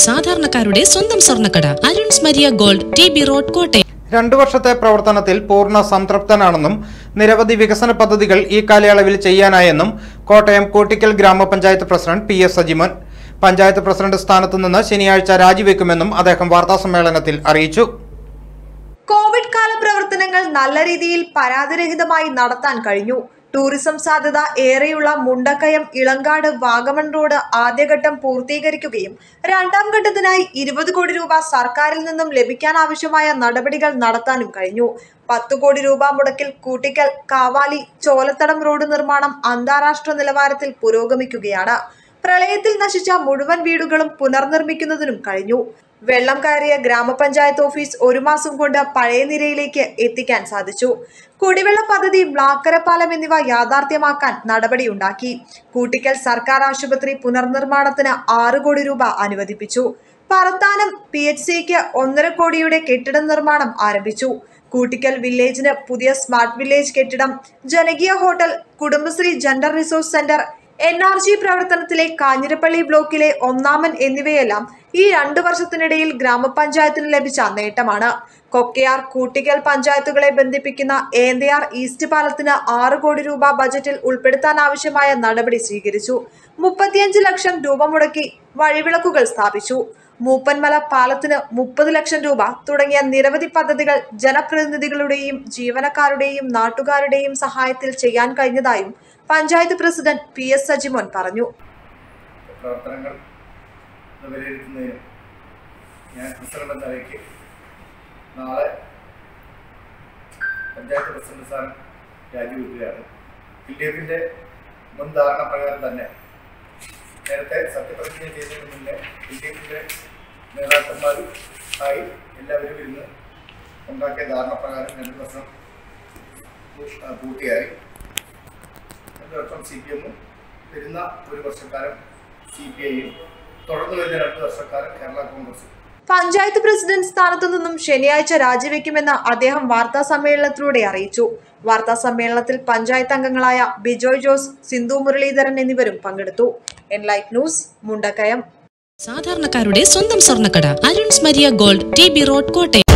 സാധാരണക്കാരുടെ സ്വന്തം സ്വർണ്ണക്കട Arun's Maria gold TB road Kottayam. 2 വർഷത്തെ പ്രവർത്തനത്തിൽ പൂർണ്ണ സംതൃപ്തനാണെന്നും നിരവധി വികസന പദ്ധതികൾ ഈ കാലയളവിൽ ചെയ്യാനായെന്നും Kottayam Koottickal grama panchayat president PS Sajimon panchayat president സ്ഥാനത്തു നിന്ന് ശനിയാഴ്ച രാജിവെക്കുമെന്നും അദ്ദേഹം വാർത്താസമ്മേളനത്തിൽ അറിയിച്ചു. കോവിഡ് കാല പ്രവർത്തനങ്ങൾ നല്ല രീതിയിൽ പരാതിരഹിതമായി നടത്താൻ കഴിഞ്ഞു. ടൂറിസം സാധ്യത ഏറെയുള്ള മുണ്ടക്കയം ഇളങ്കാട് വാഗമൺ റോഡ് ആദ്യഘട്ടം പൂർത്തീകരിക്കുകയും രണ്ടാം ഘട്ടത്തിനായി 20 കോടി രൂപ സർക്കാരിൽ നിന്നും ലഭിക്കാനാവശ്യമായ നടപടികൾ നടത്താനും കഴിഞ്ഞു. 10 കോടി രൂപ മുടക്കിൽ കൂട്ടിക്കൽ കാവാലി ചോലത്തടം റോഡ് നിർമ്മാണം അന്താരാഷ്ട്ര നിലവാരത്തിൽ പുരോഗമിക്കുകയാണ്. പ്രളയത്തിൽ നശിച്ച മുഴുവൻ വീടുകളും പുനർനിർമ്മിക്കുന്നതിനും കഴിഞ്ഞു. വെള്ളം കയറിയ ഗ്രാമപഞ്ചായത്ത് ഓഫീസ് 1 മാസം കൊണ്ട് പഴയ നിലയിലേക്ക് എത്തിക്കാൻ സാധിച്ചു. കുടിവെള്ള പദ്ധതി, ബ്ലാക്കരപ്പാലം എന്നിവ യാഥാർത്ഥ്യമാക്കാൻ നടപടിയുണ്ടാക്കി. കൂട്ടിക്കൽ സർക്കാർ ആശുപത്രി പുനർനിർമ്മാണത്തിന് 6 കോടി രൂപ അനുവദിപ്പിച്ചു. പറത്താനം PHCക്ക് 1.5 കോടിയുടെ കെട്ടിട നിർമ്മാണം ആരംഭിച്ചു. കൂട്ടിക്കൽ വില്ലേജിന് പുതിയ സ്മാർട്ട് വില്ലേജ് കെട്ടിടം, ജനകീയ hotel, Kudumbashree gender resource centre, NRG പ്രവർത്തനത്തിലെ കാഞ്ഞിരപ്പള്ളി ബ്ലോക്കിലെ ഒന്നാമൻ എന്നിവയെല്ലാം ഈ 2 വർഷത്തിനിടയിൽ ഗ്രാമപഞ്ചായത്തിന് ലഭിച്ച നേട്ടമാണ്. കൊക്കയാർ കൂട്ടിക്കൽ പഞ്ചായത്തുകളെ ബന്ധിപ്പിക്കുന്ന ഏന്തയാർ ഈസ്റ്റ് പാലത്തിന് 6 കോടി രൂപ ബജറ്റിൽ ഉൾപ്പെടുത്താനാവശ്യമായ നടപടി സ്വീകരിച്ചു. 35 ലക്ഷം രൂപ മുടക്കി വഴിവിളക്കുകൾ സ്ഥാപിച്ചു. മൂപ്പന്മല പാലത്തിന് 30 ലക്ഷം രൂപ തുടങ്ങിയ നിരവധി പദ്ധതികൾ ജനപ്രതിനിധികളുടെയും ജീവനക്കാരുടെയും നാട്ടുകാരുടെയും സഹായത്തിൽ ചെയ്യാൻ കഴിഞ്ഞതായും പഞ്ചായത്ത് പ്രസിഡന്റ് PS സജിമോൻ പറഞ്ഞു. പ്രവർത്തനങ്ങൾ വിലയിരുത്തുന്നതിനും ഞാൻ പ്രസിഡന്റ് എന്ന നിലയ്ക്ക് നാളെ പഞ്ചായത്ത് പ്രസിഡന്റ് സ്ഥാനം രാജിവെക്കുകയാണ്. LDFന്റെ മുൻ ധാരണ പ്രകാരം തന്നെ നേരത്തെ സത്യപ്രതിജ്ഞ ചെയ്തതിന് മുന്നേ LDFന്റെ നേതാക്കന്മാരുമായി എല്ലാവരും ഇരുന്ന് ഉണ്ടാക്കിയ ധാരണ പ്രകാരം 2 വർഷം പൂർത്തിയായി. 2 വർഷം CPM, വരുന്ന 1 വർഷക്കാലം CPIയും, തുടർന്ന് വരുന്ന 2 വർഷക്കാലം കേരള കോൺഗ്രസും. പഞ്ചായത്ത് പ്രസിഡന്റ് സ്ഥാനത്തു നിന്നും ശനിയാഴ്ച രാജിവെക്കുമെന്ന് അദ്ദേഹം വാർത്താ സമ്മേളനത്തിലൂടെ അറിയിച്ചു. വാർത്താ സമ്മേളനത്തിൽ പഞ്ചായത്ത് അംഗങ്ങളായ ബിജോയ് ജോസ്, സിന്ധു മുരളീധരൻ എന്നിവരും പങ്കെടുത്തു. Enlight News, Mundakayam. സാധാരണക്കാരുടെ സ്വന്തം സ്വർണ്ണക്കട Arun's Maria gold TB road Kottayam.